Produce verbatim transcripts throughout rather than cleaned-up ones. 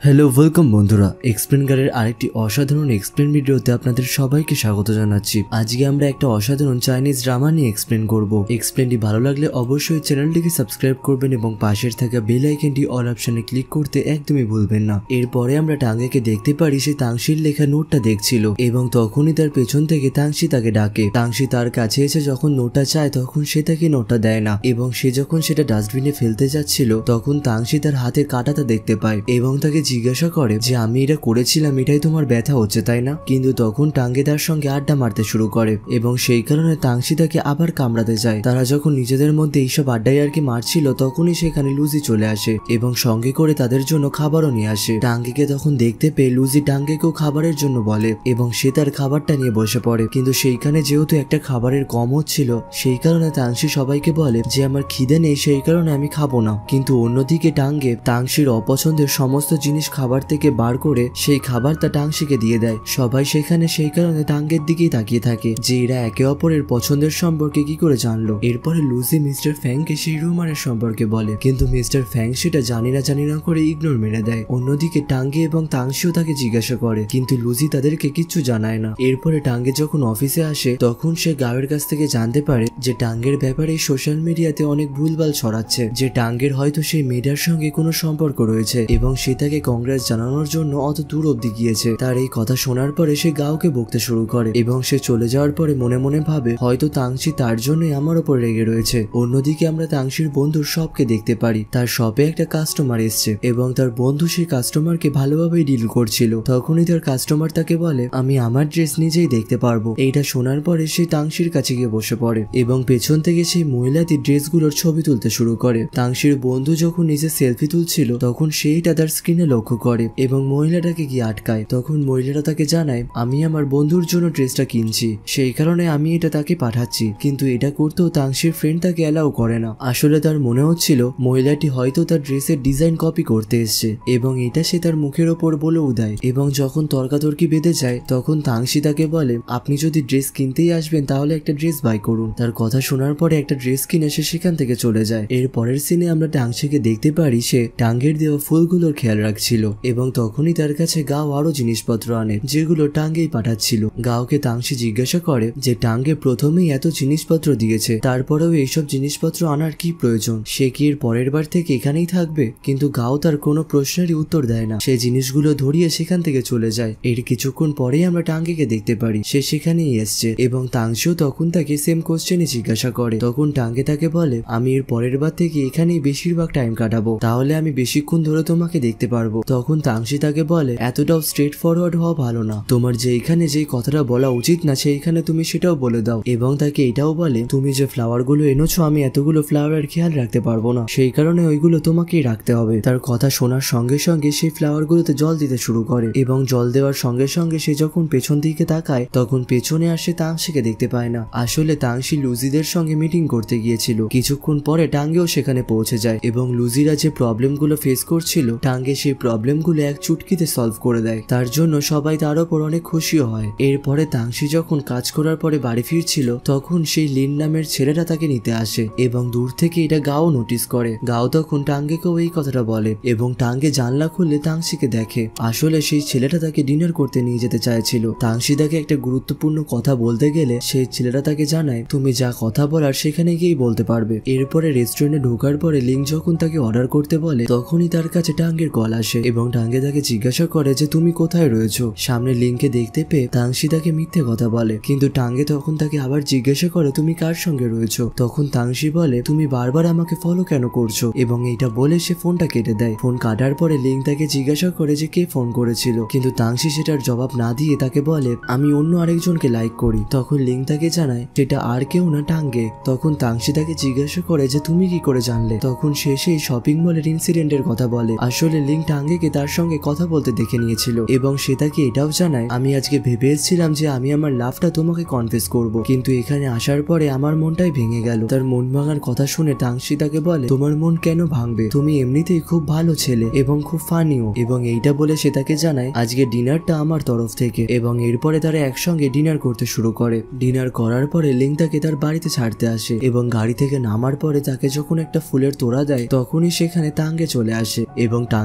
Hello welcome বন্ধুরা, explain গারের আরেকটি অসাধারণ এক্সপ্লেন ভিডিওতে আপনাদের সবাইকে স্বাগত জানাচ্ছি। আজকে আমরা একটা অসাধারণ চাইনিজ ড্রামা নিয়ে এক্সপ্লেন করব। এক্সপ্লেনটি ভালো লাগলে অবশ্যই চ্যানেলটিকে সাবস্ক্রাইব করবেন এবং পাশের থাকা বেল আইকনটি অল অপশনে ক্লিক করতে একদমই ভুলবেন না। এরপরে আমরা টাঙ্গেকে দেখতে পারি সে তাংশির লেখা নোটটা দেখছিল এবং তখনই তার পেছন থেকে তাংশি তাকে ডাকে। তাংশি তার কাছে এসে যখন নোটটা চায় তখন সে তাকে নোটটা দেয় না এবং সে যখন সেটা ডাস্টবিনে ফেলতে যাচ্ছিল তখন তাংশি তার হাতের কাঁটাটা দেখতে পায় এবং তাকে জিজ্ঞাসা করে যে আমি এটা করেছিলাম, এটাই তোমার ব্যথা হচ্ছে তাই না? কিন্তু তখন টাঙ্গে তার সঙ্গে আড্ডা মারতে শুরু করে এবং সেই কারণে তাংশি তাকে আবার কামড়াতে যায়। তারা যখন নিজেদের মধ্যে এইসব আড্ডায় আর কি মারছিল তখনই সেখানে লুজি চলে আসে এবং সঙ্গে করে তাদের জন্য খাবারও নিয়ে আসে। টাঙ্গিকে তখন দেখতে পেয়ে লুজি টাঙ্গিকেও খাবারের জন্য বলে এবং সে তার খাবারটা নিয়ে বসে পড়ে। কিন্তু সেইখানে যেহেতু একটা খাবারের কম হচ্ছিল সেই কারণে তাংশি সবাইকে বলে যে আমার খিদে নেই, সেই কারণে আমি খাবো না। কিন্তু অন্যদিকে টাঙ্গে তাংশির অপছন্দের সমস্ত জিনিস খাবার থেকে বার করে সেই খাবারটা টাংশিকে দিয়ে দেয়। সবাই সেখানে সেই কারণে টাঙ্গের দিকেই তাকিয়ে থাকে যে এরা একে অপরের পছন্দের সম্পর্কে কি করে জানলো। এরপরে লুজি মিস্টার ফ্যাংকে সেই রুমারের সম্পর্কে বলে কিন্তু মিস্টার ফ্যাং সেটা জানি না জানি না করে ইগনোর মেরে দেয়। অন্যদিকে টাঙ্গে এবং তাংশিও তাকে জিজ্ঞাসা করে কিন্তু লুজি তাদেরকে কিচ্ছু জানায় না। এরপরে টাঙ্গে যখন অফিসে আসে তখন সে গাওয়ের কাছ থেকে জানতে পারে যে টাঙ্গের ব্যাপারে সোশ্যাল মিডিয়াতে অনেক ভুলভাল ছড়াচ্ছে, যে টাঙ্গের হয়তো সেই মেয়েটার সঙ্গে কোনো সম্পর্ক রয়েছে এবং সে তাকে কংগ্রেস জানানোর জন্য অত দূর অব্দি গিয়েছে। তার এই কথা শোনার পরে সে গাওকে বকতে শুরু করে এবং সে চলে যাওয়ার পরে মনে মনে ভাবে হয়তো তাংশি তার জন্যই আমার ওপর রেগে রয়েছে। অন্যদিকে আমরা তাংশির বন্ধুর শপকে দেখতে পারি, তার শপে একটা কাস্টমার এসছে এবং তার বন্ধু সেই কাস্টমারকে ভালোভাবেই ডিল করছিল। তখনই তার কাস্টমার তাকে বলে আমি আমার ড্রেস নিজেই দেখতে পারবো। এইটা শোনার পরে সে তাংশির কাছে গিয়ে বসে পড়ে এবং পেছন থেকে সেই মহিলাটি ড্রেসগুলোর ছবি তুলতে শুরু করে। তাংশির বন্ধু যখন নিজে সেলফি তুলছিল তখন সেইটা তার স্ক্রিনে লক্ষ্য করে এবং মহিলাটাকে গিয়ে আটকায়। তখন মহিলাটা তাকে জানায় আমি আমার বন্ধুর জন্য ড্রেসটা কিনছি, সেই কারণে আমি এটা তাকে পাঠাচ্ছি। কিন্তু এটা করতেও তাংশির ফ্রেন্ড তাকে অ্যালাউ করে না। আসলে তার মনে হচ্ছিল মহিলাটি হয়তো তার ড্রেসের ডিজাইন কপি করতে এসছে এবং এটা সে তার মুখের ওপর বলেও দেয়। এবং যখন তর্কাতর্কি বেঁধে যায় তখন তাংশি তাকে বলে আপনি যদি ড্রেস কিনতেই আসবেন তাহলে একটা ড্রেস বাই করুন। তার কথা শোনার পরে একটা ড্রেস কিনে সে সেখান থেকে চলে যায়। এর পরের সিনে আমরা টাংশিকে দেখতে পারি সে টাঙ্গের দেওয়া ফুলগুলোর খেয়াল রাখছিল এবং তখনই তার কাছে গাও আরো জিনিসপত্র আনে যেগুলো টাঙ্গেই পাঠাচ্ছিল। গাওকে তাংশি জিজ্ঞাসা করে যে টাঙ্গে প্রথমেই এত জিনিসপত্র দিয়েছে তারপরেও এইসব জিনিসপত্র আনার কি প্রয়োজন, সে কি এর পরের বার থেকে এখানেই থাকবে? কিন্তু গাও তার কোনো প্রশ্নেরই উত্তর দেয় না, সে জিনিসগুলো ধরিয়ে সেখান থেকে চলে যায়। এর কিছুক্ষণ পরেই আমরা টাঙ্গিকে দেখতে পারি সে সেখানেই এসছে এবং তাংশিও তখন তাকে সেম কোশ্চেনই জিজ্ঞাসা করে। তখন টাঙ্গে তাকে বলে আমি এর পরের বার থেকে এখানেই বেশিরভাগ টাইম কাটাবো, তাহলে আমি বেশিক্ষণ ধরে তোমাকে দেখতে পারবো। তখন তাংশি তাকে বলে এতটাও স্ট্রেট ফরওয়ার্ড হওয়া ভালো না, তোমার যে এখানে যেই কথাটা বলা উচিত না সেইখানে তুমি সেটাও বলে দাও। এবং তাকে এটাও বলে তুমি যে ফ্লাওয়ার গুলো এনেছো আমি এতগুলো ফ্লাওয়ারের খেয়াল রাখতে পারবো না, সেই কারণে ওইগুলো তোমাকেই রাখতে হবে। তার কথা শোনার সঙ্গে সঙ্গে সেই ফ্লাওয়ার গুলোতে জল দিতে শুরু করে এবং জল দেওয়ার সঙ্গে সঙ্গে সে যখন পেছন দিকে তাকায় তখন পেছনে আসে তাংশিকে দেখতে পায় না। আসলে তাংশি লুজিদের সঙ্গে মিটিং করতে গিয়েছিল। কিছুক্ষণ পরে টাঙ্গেও সেখানে পৌঁছে যায় এবং লুজিরা যে প্রবলেম গুলো ফেস করছিল টাঙ্গে সেই প্রবলেম গুলো এক চুটকিতে সলভ করে দেয়। তার জন্য সবাই তার উপর অনেক খুশিও হয়। এরপরে তাংশি যখন কাজ করার পরে বাড়ি ফিরছিল তখন সেই লিন নামের ছেলেটা তাকে নিতে আসে এবং দূর থেকে এটা গাও নোটিস করে। গাও তখন টাঙ্গেকেও এই কথাটা বলে এবং টাঙ্গে জানলা খুললে তাংশিকে দেখে। আসলে সেই ছেলেটা তাকে ডিনার করতে নিয়ে যেতে চাইছিল। তাংশি তাকে একটা গুরুত্বপূর্ণ কথা বলতে গেলে সেই ছেলেটা তাকে জানায় তুমি যা কথা বলার সেখানে গিয়েই বলতে পারবে। এরপরে রেস্টুরেন্টে ঢোকার পরে লিং যখন তাকে অর্ডার করতে বলে তখনই তার কাছে টাঙ্গের কল আসে এবং টাঙ্গে তাকে জিজ্ঞাসা করে যে তুমি কোথায় রয়েছো। সামনে লিংকে দেখতে পেয়ে তাংশি তাকে মিথ্যে কথা বলে কিন্তু টাঙ্গে তখন তাকে আবার জিজ্ঞাসা করে তুমি কার সঙ্গে রয়েছো। তখন তাংশি বলে তুমি বারবার আমাকে ফলো কেন করছো এবং এইটা বলে সে ফোনটা কেটে দেয়। ফোন কাটার পরে লিং তাকে জিজ্ঞাসা করে যে কে ফোন করেছিল কিন্তু তাংশি সেটার জবাব না দিয়ে তাকে বলে আমি অন্য আরেকজনকে লাইক করি। তখন লিং তাকে জানায় সেটা আর কেউ না টাঙ্গে। তখন তাংশি তাকে জিজ্ঞাসা করে যে তুমি কি করে জানলে। তখন সে সেই শপিং মলের ইনসিডেন্টের কথা বলে। আসলে লিং টাঙ্গেকে তার সঙ্গে কথা বলতে দেখে নিয়েছিল এবং সে তাকে এটাও জানায় আমি আজকে ভেবে এসেছিলাম যে আমি আমার লাভটা তোমাকে কনফেস করব কিন্তু এখানে আসার পরে আমার মনটাই ভেঙে গেল। তার মন ভাঙার কথা শুনে টাংশি তাকে বলে তোমার মন কেন ভাঙবে, তুমি এমনিতেই খুব ভালো ছেলে এবং খুব ফানিও। এবং এইটা বলে সে তাকে জানায় আজকে ডিনারটা আমার তরফ থেকে এবং এরপরে তারা একসঙ্গে ডিনার করতে শুরু করে। ডিনার করার পরে লিং তাকে তার বাড়িতে ছাড়তে আসে এবং গাড়ি থেকে নামার পরে তাকে যখন একটা ফুলের তোড়া দেয় তখনই সেখানে টাঙ্গে চলে আসে এবং টাঙ্গে এসে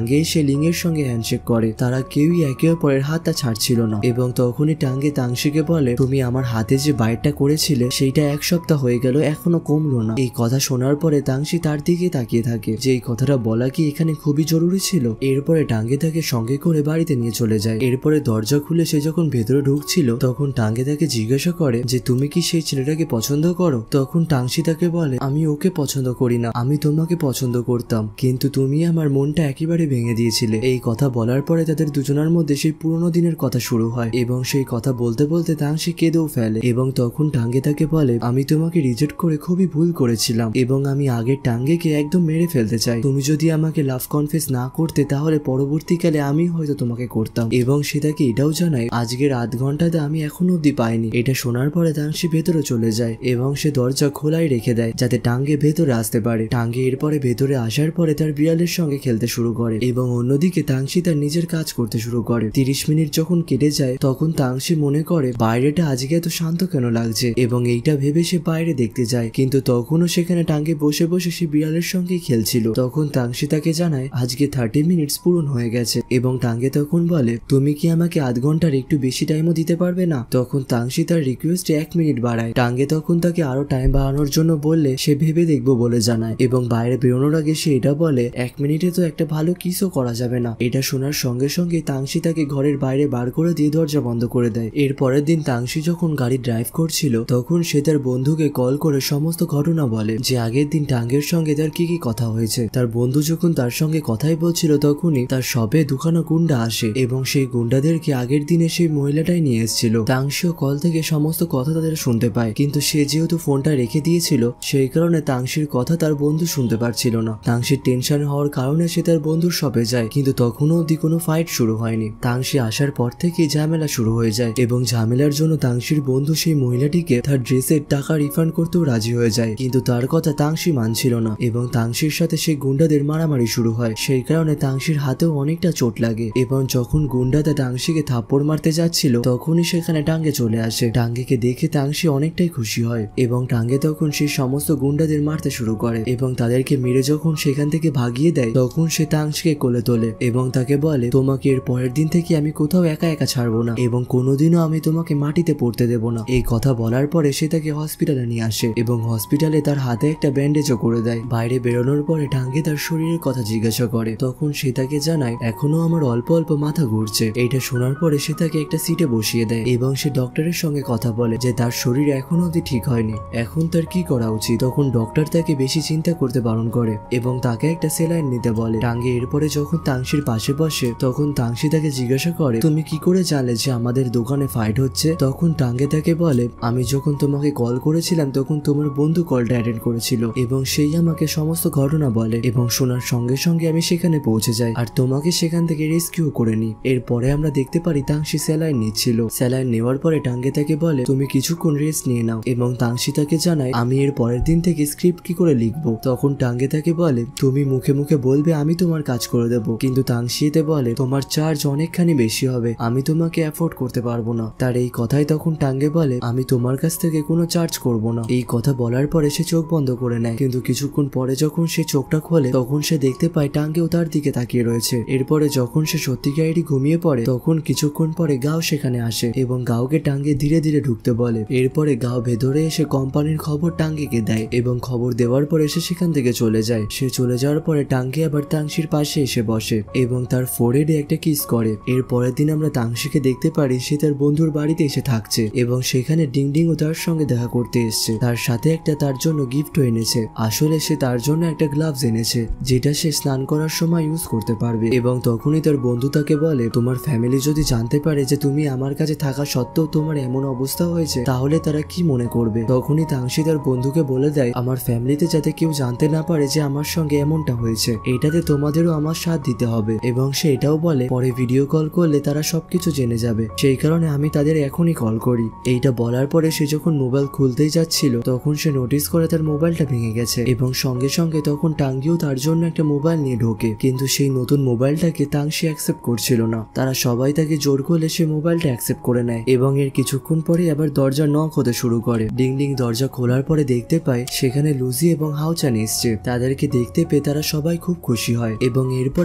লিং এর সঙ্গে হ্যান্ডশেক করে। তারা কেউই একে অপরের হাতটা ছাড়ছিল না এবং তখনই টাঙ্গে তাংশিকে বলে, তুমি আমার হাতে যে বাইটটা করেছিলে সেইটা এক সপ্তাহ হয়ে গেল, এখনো কমলো না। এই কথা শোনার পরে তাংশি তার দিকে তাকিয়ে থাকে যে এই কথাটা বলা কি এখানে খুবই জরুরি ছিল। এরপরে টাঙ্গে তাকে সঙ্গে করে বাড়িতে নিয়ে চলে যায়। এরপরে দরজা খুলে সে যখন ভেতরে ঢুকছিল তখন টাঙ্গে তাকে জিজ্ঞাসা করে যে তুমি কি সেই ছেলেটাকে পছন্দ করো? তখন টাংশি তাকে বলে, আমি ওকে পছন্দ করি না, আমি তোমাকে পছন্দ করতাম, কিন্তু তুমি আমার মনটা একেবারে ভেঙে দিয়েছিলে। এই কথা বলার পরে তাদের দুজনের মধ্যে সেই পুরোনো দিনের কথা শুরু হয় এবং সেই কথা বলতে বলতে তাংশি কেঁদেও ফেলে এবং তখন টাঙ্গে তাকে বলে, আমি তোমাকে রিজেক্ট করে খুবই ভুল করেছিলাম এবং আমি আগের টাঙ্গেকে একদম মেরে ফেলতে চাই। তুমি যদি আমাকে লাভ কনফেস না করতে তাহলে পরবর্তীকালে আমি হয়তো তোমাকে করতাম। এবং সে তাকে এটাও জানায় আজকের আধ ঘন্টাতে আমি এখনো অব্দি পাইনি। এটা শোনার পরে তাংশি ভেতরে চলে যায় এবং সে দরজা খোলাই রেখে দেয় যাতে টাঙ্গে ভেতরে আসতে পারে। টাঙ্গে এরপরে ভেতরে আসার পরে তার বিড়ালের সঙ্গে খেলতে শুরু করে এবং অন্যদিকে তাংশি তার নিজের কাজ করতে শুরু করে। তিরিশ মিনিট যখন কেটে যায় তখন তাংশি মনে করে বাইরেটা আজকে এত শান্ত কেন লাগছে এবং এইটা ভেবে সে বাইরে দেখতে যায়, কিন্তু তখনও সেখানে টাঙ্গে বসে বসে সে বিড়ালের সঙ্গে খেলছিল। তখন তাংশি তাকে জানায় আজকে থার্টি মিনিটস পূরণ হয়ে গেছে এবং টাঙ্গে তখন বলে, তুমি কি আমাকে আধ ঘন্টার একটু বেশি টাইমও দিতে পারবে না? তখন তাংশি তার রিকোয়েস্টে এক মিনিট বাড়ায়। টাঙ্গে তখন তাকে আরো টাইম বাড়ানোর জন্য বললে সে ভেবে দেখবো বলে জানায় এবং বাইরে বেরোনোর আগে সে এটা বলে, এক মিনিটে তো একটা ভালো কিসও করা যাবে না। এটা শোনার সঙ্গে সঙ্গে তাংশি তাকে ঘরের বাইরে বার করে দিয়ে দরজা বন্ধ করে দেয়। এর পরের দিন তাংশি যখন গাড়ি ড্রাইভ করছিল তখন সে তার বন্ধুকে কল করে সমস্ত ঘটনা বলে যে আগের দিন টাঙ্গের সঙ্গে তার কি কি কথা হয়েছে। তার বন্ধু যখন তার সঙ্গে কথাই বলছিল তখনই তার শপে দুখানা গুন্ডা আসে এবং সেই গুন্ডাদেরকে আগের দিনে সেই মহিলাটাই নিয়ে এসেছিল। তাংশিও কল থেকে সমস্ত কথা তাদের শুনতে পায়, কিন্তু সে যেহেতু ফোনটা রেখে দিয়েছিল সেই কারণে তাংশির কথা তার বন্ধু শুনতে পারছিল না। তাংশির টেনশন হওয়ার কারণে সে তার বন্ধুর শপে যায়, কিন্তু তখনও অবধি কোনো ফাইট শুরু হয়নি। তাংশি আসার পর থেকেই ঝামেলা শুরু হয়ে যায় এবং ঝামেলার জন্য তাংশির বন্ধু সেই মহিলাটিকে তার ড্রেসের টাকা রিফান্ড করতেও রাজি হয়ে যায়, কিন্তু তার কথা তাংশি মানছিল না এবং তাংশির সাথে সেই গুন্ডাদের মারামারি শুরু হয়। সেই কারণে তাংশির হাতেও অনেকটা চোট লাগে এবং যখন গুন্ডাটা টাংশিকে থাপ্পড় মারতে যাচ্ছিল তখনই সেখানে টাঙ্গে চলে আসে। টাঙ্গেকে দেখে তাংশি অনেকটাই খুশি হয় এবং টাঙ্গে তখন সেই সমস্ত গুন্ডাদের মারতে শুরু করে এবং তাদেরকে মেরে যখন সেখান থেকে ভাগিয়ে দেয় তখন সে তাংশিকে কোলে তোলে এবং তাকে বলে, তোমাকে এর পরের দিন থেকে আমি কোথাও একা একা ছাড়বো না এবং কোনোদিনও আমি তোমাকে মাটিতে পড়তে দেবো না। এই কথা বলার পরে সে তাকে হসপিটালে নিয়ে আসে এবং হসপিটালে তার হাতে একটা ব্যান্ডেজও করে দেয়। বাইরে বেরোনোর পরে টাঙ্গে তার শরীরের কথা জিজ্ঞাসা করে, তখন সে তাকে জানায় এখনো আমার অল্প অল্প মাথা ঘুরছে। এইটা শোনার পরে সে তাকে একটা সিটে বসিয়ে দেয় এবং সে ডক্টরের সঙ্গে কথা বলে যে তার শরীর এখনো অবধি ঠিক হয়নি, এখন তার কি করা উচিত। তখন ডক্টর তাকে বেশি চিন্তা করতে বারণ করে এবং তাকে একটা সেলাইন নিতে বলে। টাঙ্গে এরপরে যখন তাংশির পাশে বসে তখন তাংশি তাকে জিজ্ঞাসা করে, তুমি কি করে জানলে যে আমাদের দোকানে ফাইট হচ্ছে? তখন টাঙ্গে তাকে বলে, আমি যখন তোমাকে কল করেছিলাম তখন তোমার বন্ধু কলটা অ্যাটেন্ড করেছিল এবং সেই আমাকে সমস্ত ঘটনা বলে এবং শোনার সঙ্গে সঙ্গে আমি সেখানে পৌঁছে যাই আর তোমাকে সেখান থেকে রেস্কিউ করে নিই। এরপরে আমরা দেখতে পারি তাংশি স্যালাইন নিচ্ছিল। স্যালাইন নেওয়ার পরে টাঙ্গে তাকে বলে, তুমি কিছুক্ষণ রেস্ট নিয়ে নাও এবং তাংশি তাকে জানায় আমি এর পরের দিন থেকে স্ক্রিপ্ট কি করে লিখবো। তখন টাঙ্গে তাকে বলে, তুমি মুখে মুখে বলবে আমি তোমার কাজ করে দেবো, কিন্তু তাংশি এতে বলে তোমার চার্জ অনেকখানি বেশি হবে, আমি তোমাকে অ্যাফোর্ড করতে পারবো না। তার এই কথাই তখন টাঙ্গে বলে, আমি তোমার কাছ থেকে কোনো চার্জ করব না। এই কথা বলার পরে সে চোখ বন্ধ করে নেয়, কিন্তু কিছুক্ষণ পরে যখন সে চোখটা খোলে তখন সে দেখতে পায় টাঙ্গেও তার দিকে তাকিয়ে রয়েছে। এরপরে যখন সে সত্যিকারেরই ঘুমিয়ে পড়ে তখন কিছুক্ষণ পরে গাও সেখানে আসে এবং গাওকে টাঙ্গে ধীরে ধীরে ঢুকতে বলে। এরপরে গাও ভেতরে এসে কোম্পানির খবর টাঙ্গেকে দেয় এবং খবর দেওয়ার পরে সে সেখান থেকে চলে যায়। সে চলে যাওয়ার পরে টাঙ্গে আবার তাংশির পাশে এসে বসে এবং তার ফোরহেডে একটা কিস করে। এর পরের দিন আমরা তাংশিকে দেখতে পারি সে তার বন্ধুর বাড়িতে এসে থাকছে এবং সেখানে ডিং ডিং ও তার সঙ্গে দেখা করতে এসছে। তার সাথে একটা তার জন্য গিফটও এনেছে। আসলে সে তার জন্য একটা গ্লাভস এনেছে যেটা সে স্নান করার সময় ইউজ করতে পারবে এবং তখনই তার বন্ধু তাকে বলে, তোমার ফ্যামিলি যদি জানতে পারে যে তুমি আমার কাছে থাকা সত্ত্বেও তোমার এমন অবস্থা হয়েছে তাহলে তারা কি মনে করবে। তখনই তাংশি তার বন্ধুকে বলে দেয়, আমার ফ্যামিলিতে যাতে কেউ জানতে না পারে যে আমার সঙ্গে এমনটা হয়েছে, এটাতে তোমাদেরও আমার সাথ দিতে হবে। এবং সে এটাও বলে পরে ভিডিও কল করলে তারা সবকিছু জেনে যাবে, সেই কারণে আমি তাদের এখনই কল করি। এইটা বলার পরে সে যখন মোবাইল খুলতেই যাচ্ছিল তখন সে নোটিস করে তার মোবাইলটা ভেঙে গেছে এবং সঙ্গে সঙ্গে তখন টাঙ্গিও তার জন্য একটা মোবাইল নিয়ে ঢোকে, কিন্তু সেই নতুন মোবাইলটাকে তাংশি অ্যাকসেপ্ট করছিল না। তারা সবাই তাকে জোর করলে সে মোবাইলটা অ্যাকসেপ্ট করে নেয় এবং এর কিছুক্ষণ পরে আবার দরজা নক হতে শুরু করে। ডিং ডিং দরজা খোলার পরে দেখতে পায় সেখানে লুজি এবং হাওচান এসছে। তাদেরকে দেখতে পেয়ে তারা সবাই খুব খুশি হয় এবং এরপরে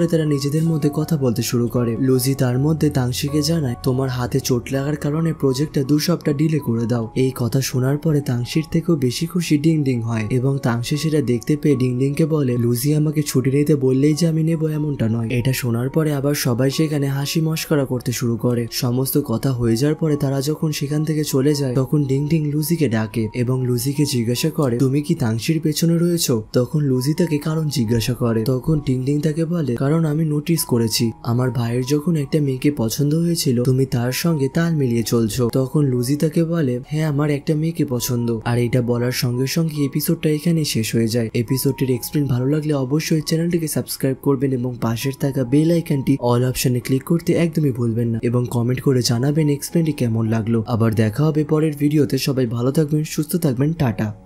তারপরে তারা নিজেদের মধ্যে কথা বলতে শুরু করে। লুজি তার মধ্যে তাংশিকে জানায় তোমার হাতে চোট লাগার কারণে প্রজেক্টটা দু সপ্তাহ ডিলে করে দাও। এই কথা শোনার পরে তাংশির থেকেও বেশি খুশি ডিং ডিং হয় এবং তাংশি সেটা দেখতে পেয়ে ডিং ডিং কে বলে লুজি আমাকে ছুটি নিতে বললেই যে আমি নেবো এমনটা নয়। এটা শোনার পরে আবার সবাই সেখানে হাসি মস্করা করতে শুরু করে। সমস্ত কথা হয়ে যাওয়ার পরে তারা যখন সেখান থেকে চলে যায় তখন ডিং ডিং লুজিকে ডাকে এবং লুজিকে জিজ্ঞাসা করে তুমি কি তাংশির পেছনে রয়েছো। তখন লুজি তাকে কারণ জিজ্ঞাসা করে। তখন ডিং ডিং তাকে বলে কারণ আমি নোটিস করেছি আমার ভাইয়ের যখন একটা মেয়েকে পছন্দ হয়েছিল তুমি তার সঙ্গে তাল মিলিয়ে চলছো। তখন লুজি তাকে বলে হ্যাঁ আমার একটা মেয়েকে পছন্দ। আর এটা বলার সঙ্গে সঙ্গে এপিসোডটা এখানে শেষ হয়ে যায়। এপিসোডটির এক্সপ্লেন ভালো লাগলে অবশ্যই চ্যানেলটিকে সাবস্ক্রাইব করবেন এবং পাশের থাকা বেল আইকনটি অল অপশনে ক্লিক করতে একদমই ভুলবেন না এবং কমেন্ট করে জানাবেন এক্সপ্লেনটি কেমন লাগলো। আবার দেখা হবে পরের ভিডিওতে। সবাই ভালো থাকবেন, সুস্থ থাকবেন, টাটা।